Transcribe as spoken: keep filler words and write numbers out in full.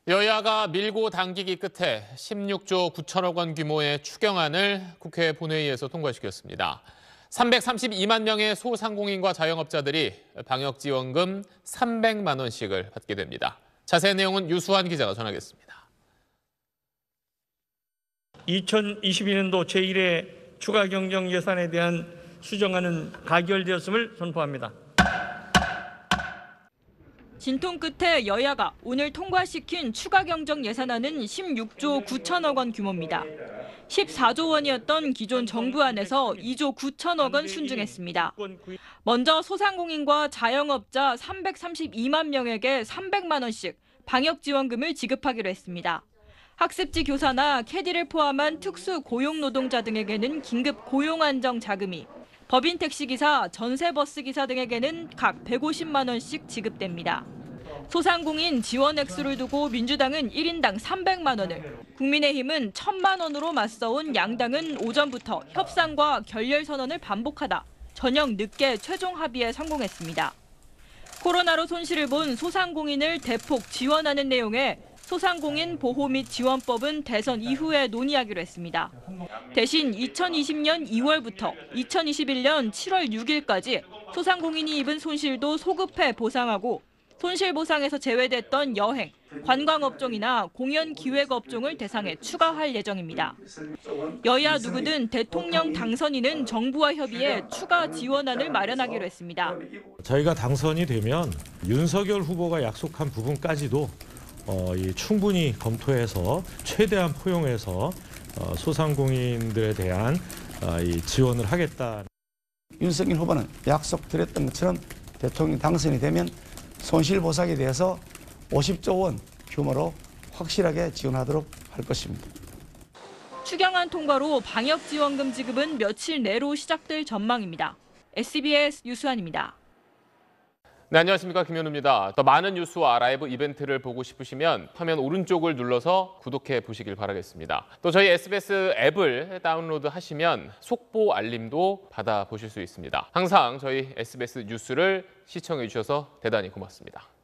여야가 밀고 당기기 끝에 십육조 구천억 원 규모의 추경안을 국회 본회의에서 통과시켰습니다. 삼백삼십이만 명의 소상공인과 자영업자들이 방역지원금 삼백만 원씩을 받게 됩니다. 자세한 내용은 유수환 기자가 전하겠습니다. 이천이십이 년도 제일회 추가 경정 예산에 대한 수정안은 가결되었음을 선포합니다. 진통 끝에 여야가 오늘 통과시킨 추가 경정 예산안은 십육조 구천억 원 규모입니다. 십사조 원이었던 기존 정부안에서 이조 구천억 원 순증했습니다. 먼저 소상공인과 자영업자 삼백삼십이만 명에게 삼백만 원씩 방역지원금을 지급하기로 했습니다. 학습지 교사나 캐디를 포함한 특수 고용노동자 등에게는 긴급 고용안정 자금이, 법인 택시기사, 전세버스기사 등에게는 각 백오십만 원씩 지급됩니다. 소상공인 지원 액수를 두고 민주당은 일 인당 삼백만 원을, 국민의힘은 천만 원으로 맞서온 양당은 오전부터 협상과 결렬 선언을 반복하다 저녁 늦게 최종 합의에 성공했습니다. 코로나로 손실을 본 소상공인을 대폭 지원하는 내용의 소상공인 보호 및 지원법은 대선 이후에 논의하기로 했습니다. 대신 이천이십 년 이월부터 이천이십일 년 칠월 육일까지 소상공인이 입은 손실도 소급해 보상하고, 손실보상에서 제외됐던 여행, 관광업종이나 공연기획업종을 대상에 추가할 예정입니다. 여야 누구든 대통령 당선인은 정부와 협의해 추가 지원안을 마련하기로 했습니다. 저희가 당선이 되면 윤석열 후보가 약속한 부분까지도 어, 이 충분히 검토해서 최대한 포용해서 어, 소상공인들에 대한 어, 이 지원을 하겠다. 윤석열 후보는 약속드렸던 것처럼 대통령 당선이 되면 손실보상에 대해서 오십조 원 규모로 확실하게 지원하도록 할 것입니다. 추경안 통과로 방역지원금 지급은 며칠 내로 시작될 전망입니다. 에스비에스 유수환입니다. 네, 안녕하십니까, 김현우입니다. 더 많은 뉴스와 라이브 이벤트를 보고 싶으시면 화면 오른쪽을 눌러서 구독해 보시길 바라겠습니다. 또 저희 에스비에스 앱을 다운로드하시면 속보 알림도 받아보실 수 있습니다. 항상 저희 에스비에스 뉴스를 시청해 주셔서 대단히 고맙습니다.